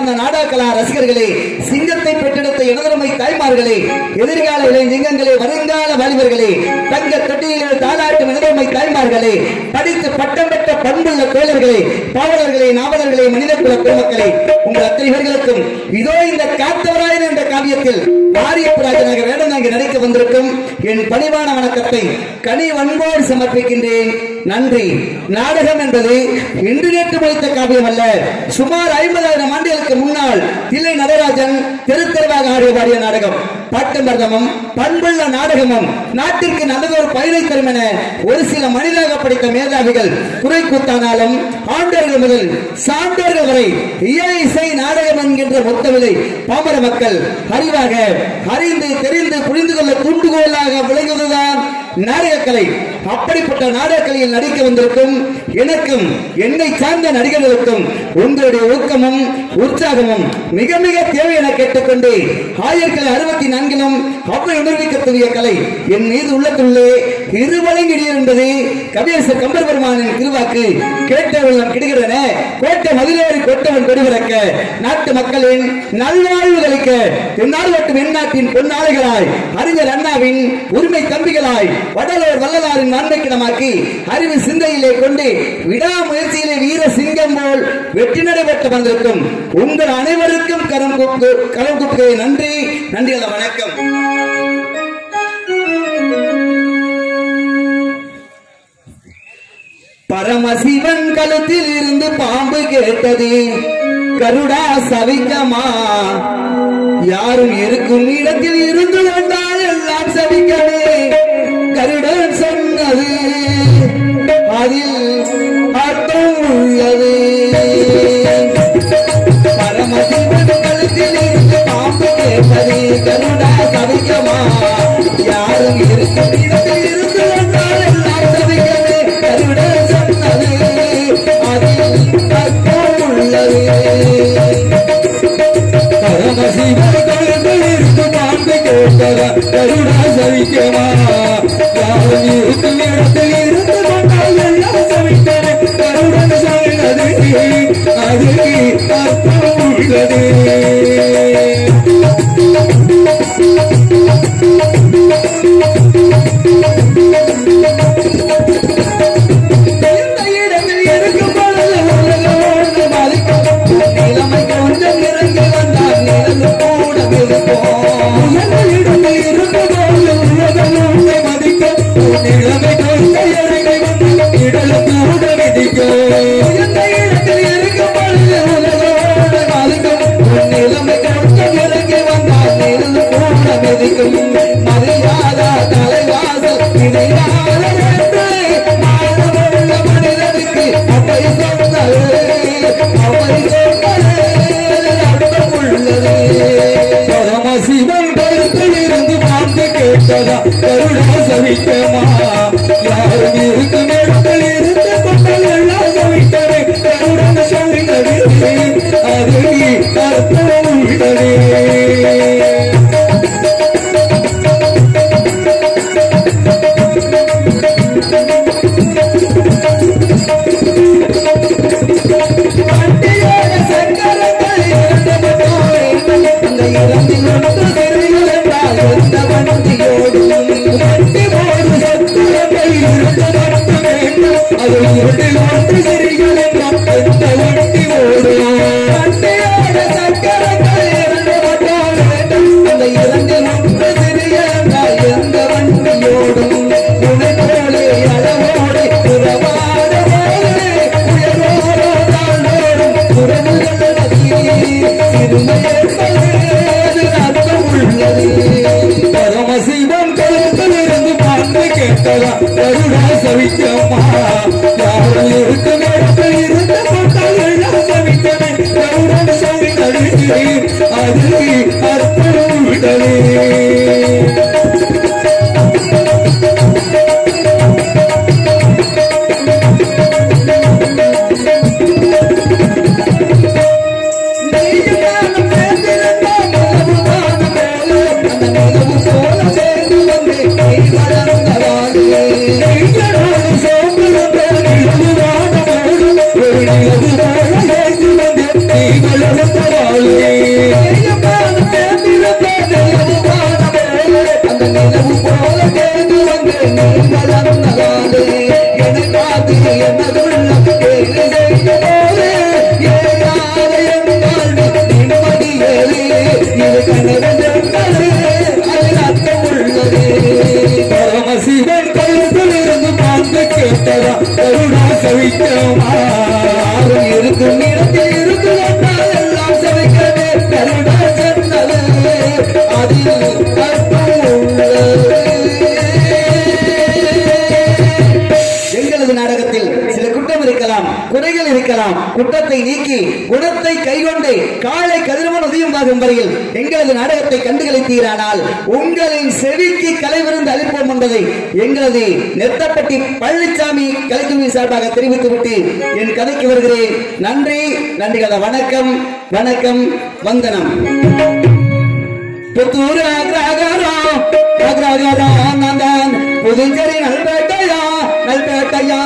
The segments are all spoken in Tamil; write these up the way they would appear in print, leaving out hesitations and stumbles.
சார்ந்த நாடகலா ரசிகர்களே, சிங்கத்தை பெற்றெடுத்த எனதருமை தாய்மார்களே, எதிர்கால இளைஞர்களே, வருங்கால வாலிபர்களே, தங்க தொட்டியிலே தாளாட்டும் எனதருமை தாய்மார்களே, படித்து பட்டம் பெற்ற பண்புள்ள தோழர்களே, பாவலர்களே, நாவலர்களே, மனிதகுல பெருமக்களே, உங்கள் அத்தனை பேர்களுக்கும் இதோ இந்த காத்தவராயன் என்ற காவியத்தில் ஆரியப்பராஜனாக வேடனாக நடிக்க வந்திருக்கும் என் பணிவான வணக்கத்தை கனிவன்போடு சமர்ப்பிக்கின்றேன். நன்றி. நாடகம் என்பது இன்று நேற்று முடித்த காவியம் அல்ல. சுமார் 50,000 ஆண்டுகளுக்கு முன்னால் தில்லை நடராஜன் தெருத்தெருவாக ஆடிய பாடிய நாடகம். பாட்டுமர்தமும் பண்புள்ள நாடகமும் நாட்டிற்கு நல்லதொரு பயனை தரும் என ஒரு சில மனிதாக படித்த மேதாவிகள் குறை கூத்தானாலும் ஆண்டவர்கள் முதல் சான்றோர்கள் வரை இசை நாடகம் என்கின்ற மொத்தவிலை பாமர மக்கள் அறிவாக அறிந்து தெரிந்து புரிந்து கொள்ள தூண்டுகோலாக விளங்குவதுதான் நாடகக்கலை. அப்படிப்பட்ட நாடகக்கலையில் நடிக்க வந்திருக்கும் எனக்கும் என்னை சார்ந்த நடிகர்களுக்கும் உங்களுடைய ஊக்கமும் உற்சாகமும் மிக மிக தேவை என கேட்டுக்கொண்டு 1964 அவ்வை உணர்விக்கக்கூடிய கலை என் மீது உள்ளத்துள்ளே இருவழங்கிடியர் என்பது கவியரசர் கம்பர் பெருமானின் திருவாக்கு. கேட்டவெல்லாம் கிடுகிறன கோட்டை மதிலேறி கொட்டவன் கொடிவிறக்க நாட்டு மக்களின் நல்வாழ்வு கழிக்க எந்நாள் மட்டும் எந்நாட்டின் பொன்னாளைகளாய் அறிஞர் அண்ணாவின் உரிமை தம்பிகளாய் வடலூர் வள்ளலாரின் நன்மைக்கிடமாக்கி அறிவு சிந்தையிலே கொண்டு விடாமுயற்சியிலே வீர சிங்கம் போல் வெற்றி நடைபெற்று வந்திருக்கும் உங்கள் அனைவருக்கும் கரம் கூப்புகை. நன்றி. நன்றி. வணக்கம். பரமசிவன் கழுத்தில் இருந்து பாம்பு கேட்டது, கருடா சவிக்கமா, யாரும் இருக்கும் இடத்தில் இருந்து வந்தால் எல்லாம் சவிக்கவே. கருடன் சொன்னது அதில் அர்த்தம் உள்ளது. பரமசிவன் கழுத்தில் இருந்து பாம்பு கேட்டது, கருடா சவிக்கமா, யாரும் இருக்கும் இடத்தில் இருந்து வந்தால் எல்லாம் சவிக்கவே. கருடன் சொன்னது அதில் அர்த்தம் உள்ளது. பரமசிவன் கழுத்தில் இருந்து பாம்பு கேட்டதா, கருடா சவிக்கமா, யாரும் இருக்கும் இடத்தில் இருந்து வந்தால் எல்லாம் சவிக்கவே. கருடன் சொன்னது அதில் அர்த்தம் உள்ளது. மரியாதா தலைவாசல் மனிதனுக்கு அவை சொன்னது அர்த்தம் உள்ளது. பரமசிவன் கருத்தில் இருந்து பாம்பு கேட்டதா, கருடா சவிக்கமா, யாரும் இருக்கும் இடத்தில் இருந்து கொண்டால் எல்லாம் சவிக்கவே. கருடன் சொன்னது அது அர்த்தம் உள்ளது. பரமசிவன் கழுத்தில் இருந்து பாம்பு கேட்டதா, கருடா சவிக்கமா, யாரும் இருக்கும் இடத்தில் இருந்து கொண்டால் எல்லாம் சவிக்கவே. கருடன் சொன்னது அது அர்த்தம் உள்ளது. நீக்கி குணத்தை கைகொண்டு காலை கதிரவன் உதயமாகும் வரையில் எங்களது நாடகத்தை கண்டுகளித்தீரானால் உங்களின் செவிக்கு கலை விருந்து அளிப்போம் என்பதை எங்களது நெத்தப்பட்டி பழனிசாமி கலைக்குழு சார்பாக தெரிவித்துவிட்டு என் கதைக்கு வருகிறேன். நன்றி நன்றிகள. வணக்கம் வணக்கம் வந்தனம். புத்தூர் நந்தன் புதுச்சேரி நல்பேட்டையா நல்பேட்டையா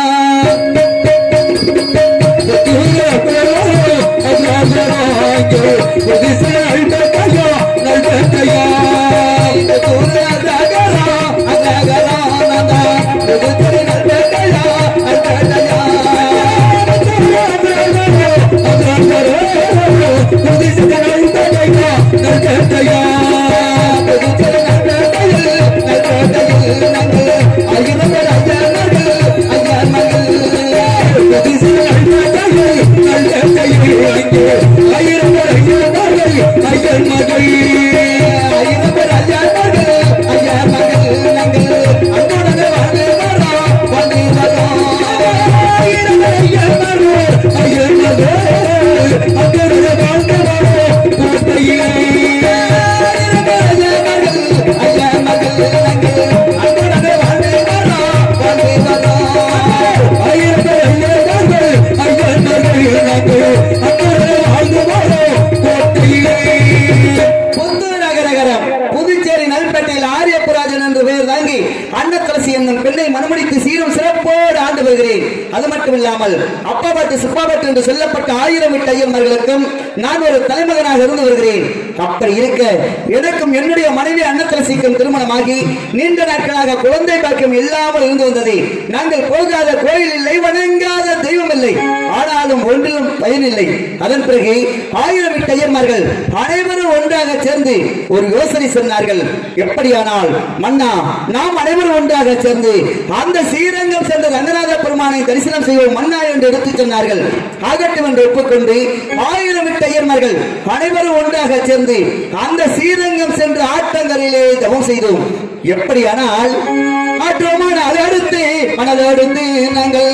அது மட்டுமில்லாமல் அப்பாபாட்டு சுப்பாபாட்டு என்று சொல்லப்பட்ட 1000 விட்டு ஐயன்மார்களுக்கும் நான் ஒரு தலைமகனாக இருந்து வருகிறேன். அப்படி இருக்க எனக்கும் என்னுடைய மனைவி அன்னத்தரசிக்கும் திருமணமாகி நீண்ட நாட்களாக குழந்தை பாக்கியம் இல்லாமல் இருந்து வந்தது. நாங்கள் போகாத கோயில் இல்லை, வணங்காத தெய்வம் இல்லை, ஆனாலும் ஒன்றிலும் பயனில்லை. அதன் பிறகு 1000 விட்டு ஐயன்மார்கள் அனைவரும் ஒன்றாக சேர்ந்து ஒரு யோசனை சொன்னார்கள். எப்படியானால் மன்னா, நாம் அனைவரும் ஒன்றாக சேர்ந்து அந்த ஸ்ரீரங்கம் சென்ற ரங்கநாத பெருமானை தரிசனம் செய்வோம் மன்னா என்று எடுத்துச் சொன்னார்கள். ஆகட்டும் என்று ஒப்புக்கொண்டு 1000 விட்டு ஐயன்மார்கள் அனைவரும் ஒன்றாக சேர்ந்து அந்த ஸ்ரீரங்கம் சென்று ஆற்றங்கரையிலே தவம் செய்தோம். எப்படியானால் ஆற்றோமான அடுத்து மனதடுத்து நாங்கள்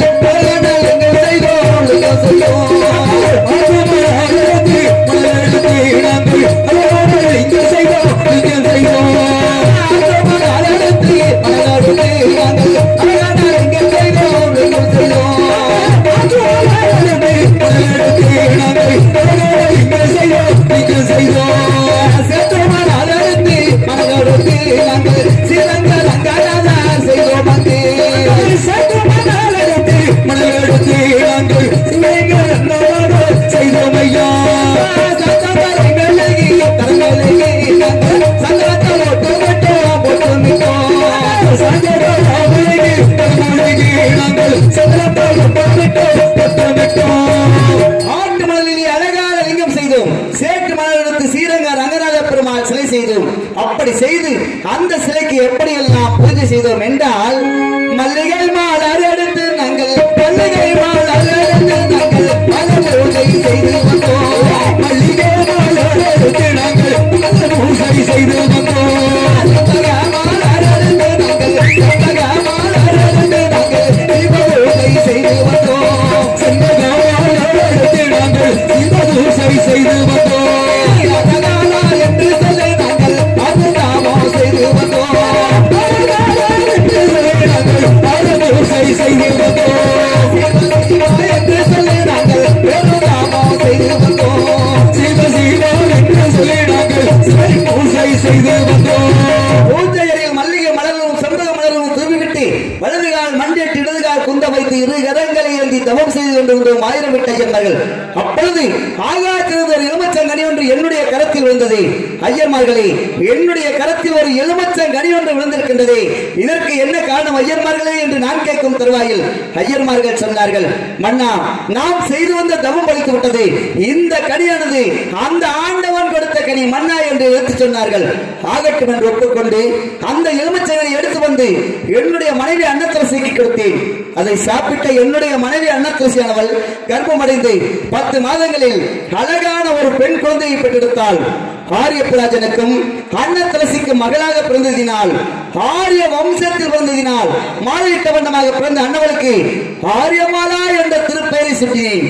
ஆட்டு மணலிலே அழகான லிங்கம் செய்தோம். சேட்டு மணலெடுத்து ஸ்ரீரங்க ரங்கநாத பெருமாள் சிலை செய்தோம். அப்படி செய்து அந்த சிலைக்கு எப்படியெல்லாம் பூஜை செய்தோம் என்றால், மல்லிகை மாலை எடுத்து நாங்கள் மல்லிகை மாலை எடுத்து நாங்கள் பூஜை செய்து வந்தோம். மல்லிகை மாலை எடுத்து நாங்கள் பூஜை செய்து வந்தோம். செய்து வந்தோம் என்று சொல்லி நாங்கள் அதுதாமோ செய்து வந்தோம். செய்து வந்தோம் என்று சொல்லி நாங்கள் பெருதாமோ செய்து வந்தோம். சிவ சிவா என்று சொல்லி நாங்கள் பூஜை செய்து வந்தோம். பூஜை அறையில் மல்லிகை மலரும் செம்பக மலரும் திருவிட்டு வலதுகால் மண்டிட்டு இடதுகால் குந்த வைத்து இரு கரங்களை ஏந்தி தவம் செய்து கொண்டிருந்தோம் 1000 விட்டு ஐயன்மார்கள். அப்பொழுது ஆகாயத்திலிருந்து ஒரு எலுமச்சங்கனி ஒன்று என்னுடைய கரத்தில் விழுந்தது. ஐயன்மார்களே, என்னுடைய கரத்தில் ஒரு எலுமச்சங்கனி ஒன்று விழுந்திருக்கின்றது. இதற்கு என்ன காரணம் ஐயன்மார்களே என்று நான் கேட்கும் தருவாயில் ஐயன்மார்கள் சொன்னார்கள், மன்னா, நாம் செய்து வந்த தவம் பலித்து விட்டது. இந்த கனியானது அந்த ஆண்டவன் கொடுத்த கனி மன்னா என்று எடுத்து சொன்னார்கள். ஆகட்டும் என்று ஒப்புக்கொண்டு அந்த எலுமச்சங்கனை எடுத்து வந்து என்னுடைய மனைவி அன்னத்தரசிக்கு கொடுத்தேன். அதை சாப்பிட்ட என்னுடைய மனைவி அன்னத்தரசியானவள் கர்ப்பமடைந்து 10 மாதங்களில் அழகான ஒரு பெண் குழந்தையை பெற்றெடுத்தாள். ஆரியப்பராஜனுக்கும் அன்னத்தரசிக்கும் மகளாக பிறந்ததினால், ஆரிய வம்சத்தில் பிறந்ததினால், மாலையிட்ட வண்ணமாக பிறந்த அன்னவளுக்கு ஆரியமாலா என்ற திருப்பெயரை சுட்டினேன்.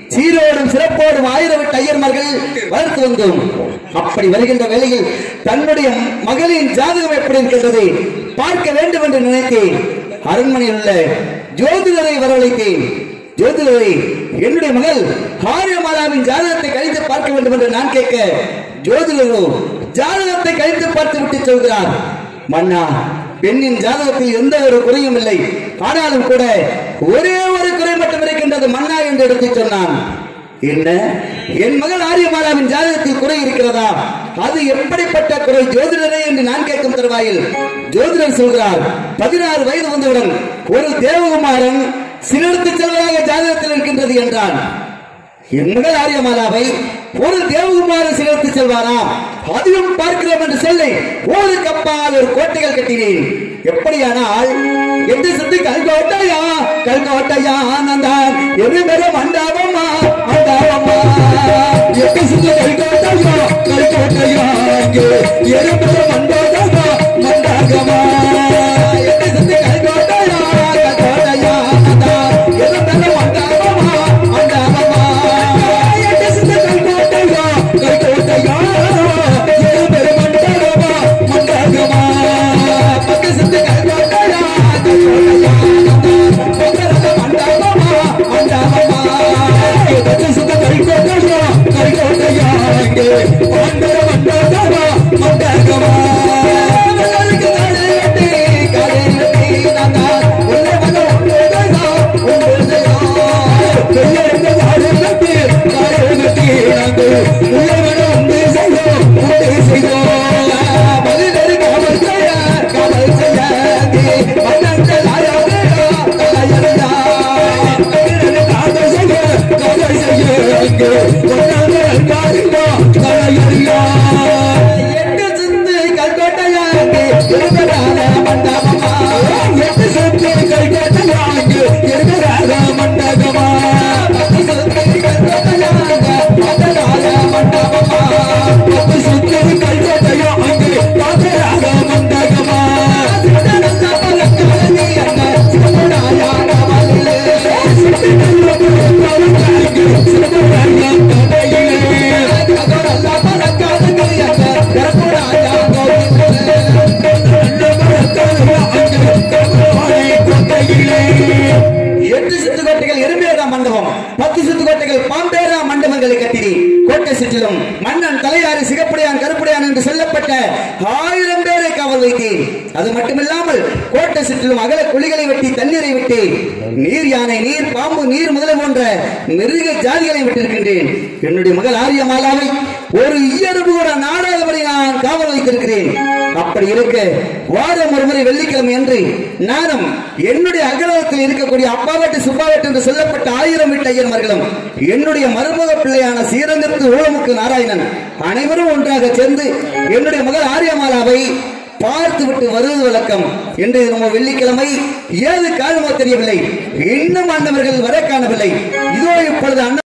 சீரோடும் சிறப்போடும் 1008 ஐயர்மார்கள் வளர்த்து வந்தோம். அப்படி வருகின்ற வேளையில் தன்னுடைய மகளின் ஜாதகம் எப்படி இருக்கின்றது பார்க்க வேண்டும் என்று நினைத்தேன். அரண்மனையில் உள்ள ஜோதிடரை வரவழைத்தேன். ஜோதிடரை, என்னுடைய மகள் ஆரியமாலாவின் ஜாதகத்தை கழித்து பார்க்க வேண்டும் என்று நான் கேட்க, ஜோதிடரோ ஜாதகத்தை கழித்து பார்த்து விட்டு சொல்கிறார், மன்னா, பெண்ணின் ஜாதகத்தில் எந்த ஒரு குறையும் இல்லை, ஆனாலும் கூட ஒரே ஒரு குறை மட்டும் இருக்கின்றது மன்னா என்று எடுத்து சொன்னான். என்ன, என் மகள் ஆரியமாலாவின் ஜாதகத்தில் குறை இருக்கிறதா? அது எப்படிப்பட்ட குறை ஜோதிடரே என்று நான் கேட்கும் தருவாயில் ஜோதிடர் சொல்கிறார், 16 வயது வந்தவுடன் ஒரு தேவகுமாரன் சிலருக்கு செல்வதாக ஜாதகத்தில் இருக்கின்றது என்றான். என் மகள் ஆரியமாலாவை ஒரு தேவகுமாரன் சிலருக்கு செல்வாராம், அதையும் பார்க்கிறோம் என்று சொல்லி ஒரு கப்பால் ஒரு கோட்டைகள் கட்டினேன். எப்படியானால் 8 சுத்தி கல்கோட்டையா கல்கோட்டையா நந்தான் எது மேல மண்டாவமா மண்டாவமா 8 சுத்தி கல்கோட்டையா கல்கோட்டையா எது மேல மண்டாவமா மண்டாகமா 8 சுத்தி கல்கோட்டையா கல்கோட்டையா நந்தான் எது மேல மண்டாவமா மண்டாவமா 8 சுத்தி கல்கோட்டையா கல்கோட்டையா எது மேல மண்டாவமா மண்டாகமா 10 சுத்தி மன்னன் தலையாரி சிகப்படையான் கருப்படையான் என்று சொல்லப்பட்ட 1000 பேரை காவல் வைத்தேன். அது மட்டுமில்லாமல் கோட்டை சுற்றிலும் அகல குழிகளை வெட்டி தண்ணீரை விட்டு நீர் யானை, நீர் பாம்பு, நீர் முதலை போன்ற மிருக ஜாதிகளை விட்டிருக்கின்றேன். என்னுடைய மகள் ஆரியமாலாவை ஒரு ஈயரும்பு கூட நாடாதபடி நான் காவல் வைத்திருக்கிறேன். அப்படி இருக்க வாரம் ஒருமுறை வெள்ளிக்கிழமை என்று நானும் என்னுடைய அகலத்தில் இருக்கக்கூடிய அப்பாவட்டு சுப்பாவட்டு என்று சொல்லப்பட்ட 1008 ஐயர்மார்களும் என்னுடைய மருமக பிள்ளையான சீரங்கத்து ஊழமுக்கு நாராயணன் அனைவரும் ஒன்றாக சேர்ந்து என்னுடைய மகள் ஆரியமாலாவை பார்த்து விட்டு வருவது வழக்கம். இன்றைய நம்ம வெள்ளிக்கிழமை ஏது காலமோ தெரியவில்லை, இன்னும் அண்ணவர்கள் வர காணவில்லை. இதோ இப்பொழுது